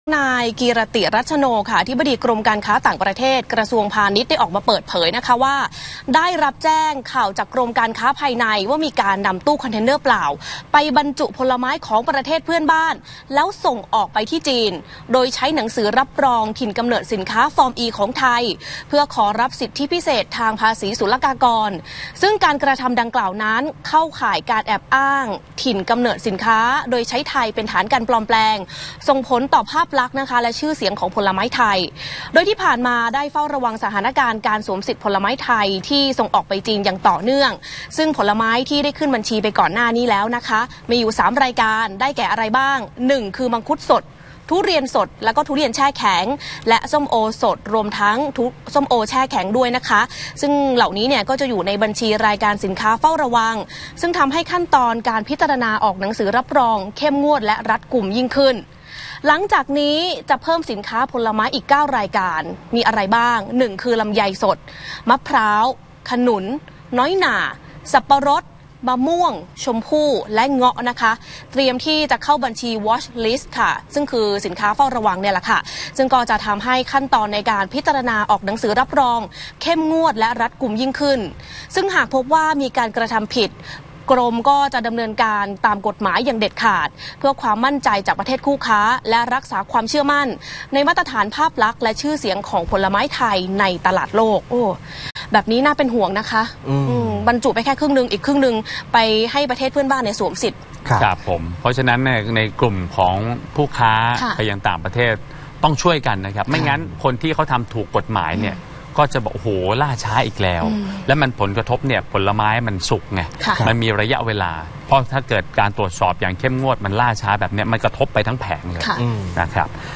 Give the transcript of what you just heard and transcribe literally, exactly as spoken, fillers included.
นายกีรติรัชโนค่ะที่บดีกรมการค้าต่างประเทศกระทรวงพาณิชย์ได้ออกมาเปิดเผยนะคะว่าได้รับแจ้งข่าวจากกรมการค้าภายในว่ามีการนำตู้คอนเทนเนอร์เปล่าไปบรรจุผลไม้ของประเทศเพื่อนบ้านแล้วส่งออกไปที่จีนโดยใช้หนังสือรับรองถิ่นกำเนิดสินค้าฟอร์ม อี ของไทยเพื่อขอรับสิทธิพิเศษทางภาษีศุลกากรซึ่งการกระทำดังกล่าวนั้นเข้าข่ายการแอบอ้างถิ่นกำเนิดสินค้าโดยใช้ไทยเป็นฐานการปลอมแปลงส่งผลต่อภาพลักษณ์นะคะและชื่อเสียงของผลไม้ไทยโดยที่ผ่านมาได้เฝ้าระวังสถานการณ์การสวมสิทธิผลไม้ไทยที่ส่งออกไปจีนอย่างต่อเนื่องซึ่งผลไม้ที่ได้ขึ้นบัญชีไปก่อนหน้านี้แล้วนะคะมีอยู่สามรายการได้แก่อะไรบ้างหนึ่งคือมังคุดสดทุเรียนสดแล้วก็ทุเรียนแช่แข็งและส้มโอสดรวมทั้งทุส้มโอแช่แข็งด้วยนะคะซึ่งเหล่านี้เนี่ยก็จะอยู่ในบัญชีรายการสินค้าเฝ้าระวังซึ่งทำให้ขั้นตอนการพิจารณาออกหนังสือรับรองเข้มงวดและรัดกุมยิ่งขึ้นหลังจากนี้จะเพิ่มสินค้าผลไม้อีกเก้ารายการมีอะไรบ้างหนึ่งคือลำไยสดมะพร้าวขนุนน้อยหน่าสับปะรดมะม่วงชมพู่และเงาะนะคะเตรียมที่จะเข้าบัญชี watch list ค่ะซึ่งคือสินค้าเฝ้าระวังเนี่ยแหละค่ะซึ่งก็จะทำให้ขั้นตอนในการพิจารณาออกหนังสือรับรองเข้มงวดและรัดกุมยิ่งขึ้นซึ่งหากพบว่ามีการกระทำผิดกรมก็จะดำเนินการตามกฎหมายอย่างเด็ดขาดเพื่อความมั่นใจจากประเทศคู่ค้าและรักษาความเชื่อมั่นในมาตรฐานภาพลักษณ์และชื่อเสียงของผลไม้ไทยในตลาดโลกโอ้แบบนี้น่าเป็นห่วงนะคะบรรจุไปแค่ครึ่งนึงอีกครึ่งนึงไปให้ประเทศเพื่อนบ้านในสวมสิทธิ์ครับผมเพราะฉะนั้นในในกลุ่มของผู้ค้าไปยังต่างประเทศต้องช่วยกันนะครับไม่งั้นคนที่เขาทำถูกกฎหมายเนี่ยก็จะบอกโอ้โหล่าช้าอีกแล้วและมันผลกระทบเนี่ยผลไม้มันสุกไงมันมีระยะเวลาเพราะถ้าเกิดการตรวจสอบอย่างเข้มงวดมันล่าช้าแบบนี้มันกระทบไปทั้งแผงเลยนะครับ